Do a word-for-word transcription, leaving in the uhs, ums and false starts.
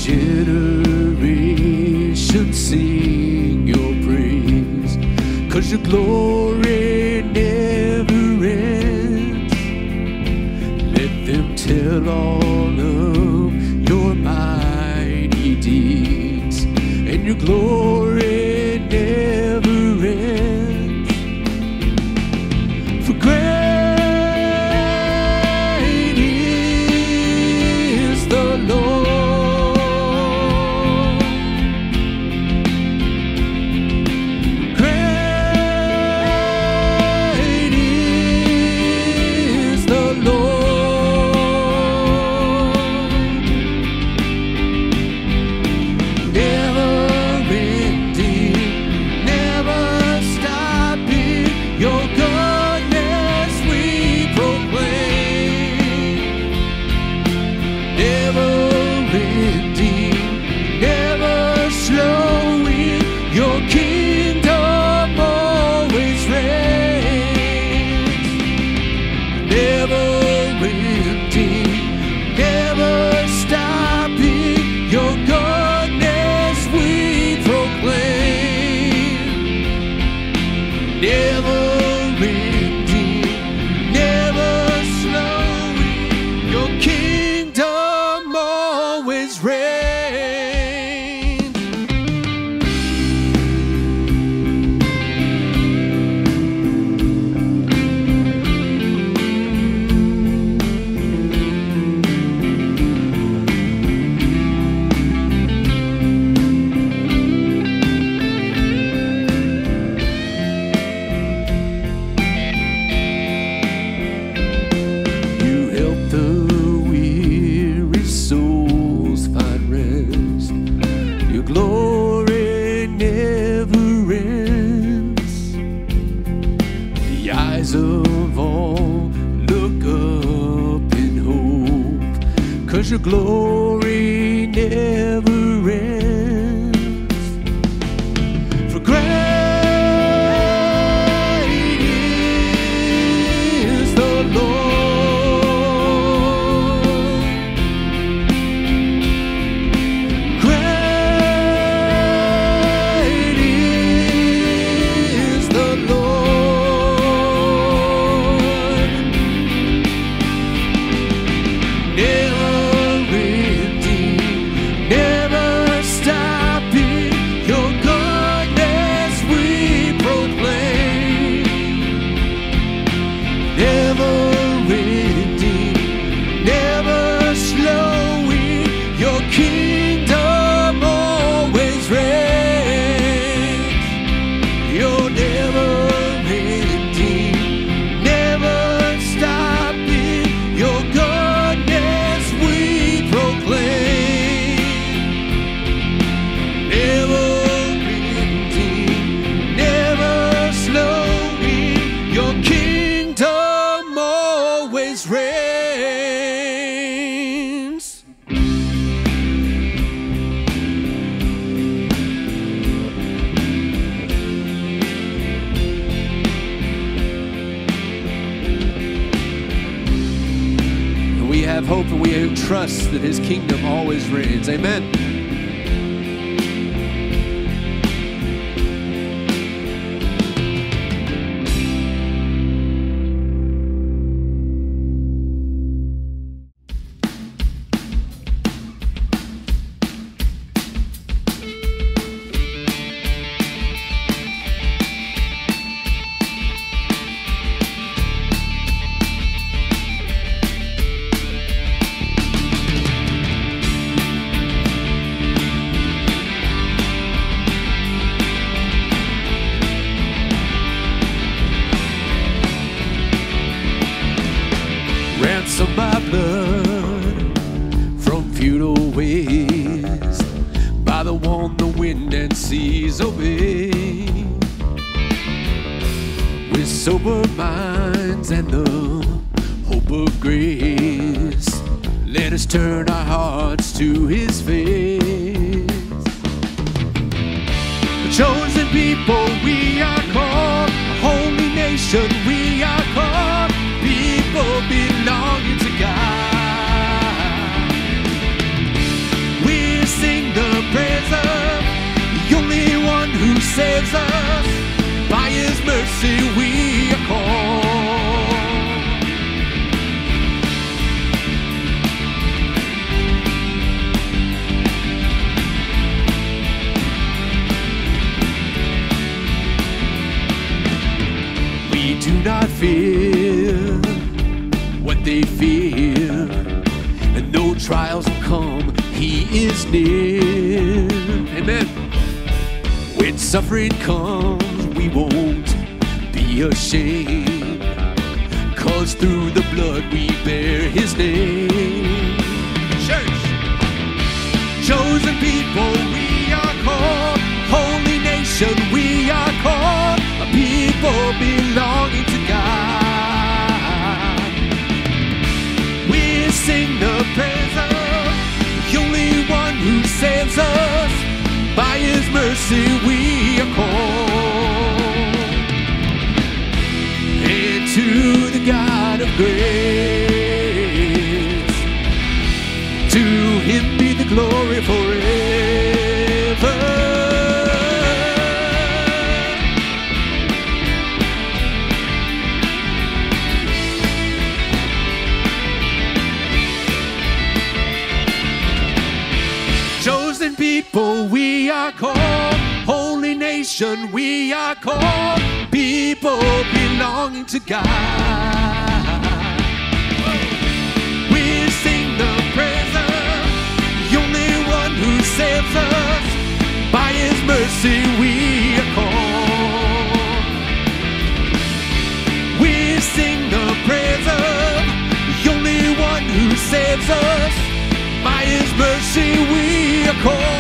generations sing your praise, 'cause your glory never ends. Let them tell all of your mighty deeds, and your glory never ends. For great is the Lord, great is the Lord. Never ending, never stopping, your goodness we proclaim. Never ending, never slowing, your kingdom always reigns. Never ending, never stopping, your goodness we proclaim. Never ending, never slowing, your kingdom always reigns. You help the weary souls find rest. Your glory never ends. The eyes of all look up in hope, 'cause your glory never ends. For great is the Lord, great is the Lord. Never ending, never stopping, your goodness we proclaim. Never ending, never slowing, your kingdom always reigns. You're never ending, never stopping, your goodness we proclaim. Never ending, never slowing, your kingdom always reigns. We have hope and we trust that his kingdom always reigns. Amen. Ransom by blood from futile ways, by the one the wind and seas obey. With sober minds and the hope of grace, let us turn our hearts to his face. A chosen people we are called, a holy nation we are called, people belonging to God. We're saves us. By his mercy we are called. We do not fear what they fear, and no trials will come, he is near. Amen. When suffering comes, we won't be ashamed, 'cause through the blood we bear his name. Church, chosen people we are called, holy nation we are called, a people belonging to God. We sing the praise of the only one who saves us. By his mercy we are called. And to the God of grace, to him be the glory forever. Chosen people we are called, holy nation we are called, people belonging to God. We sing the praise of the only one who saves us. By his mercy we are called. We sing the praise of the only one who saves us. By his mercy we are called.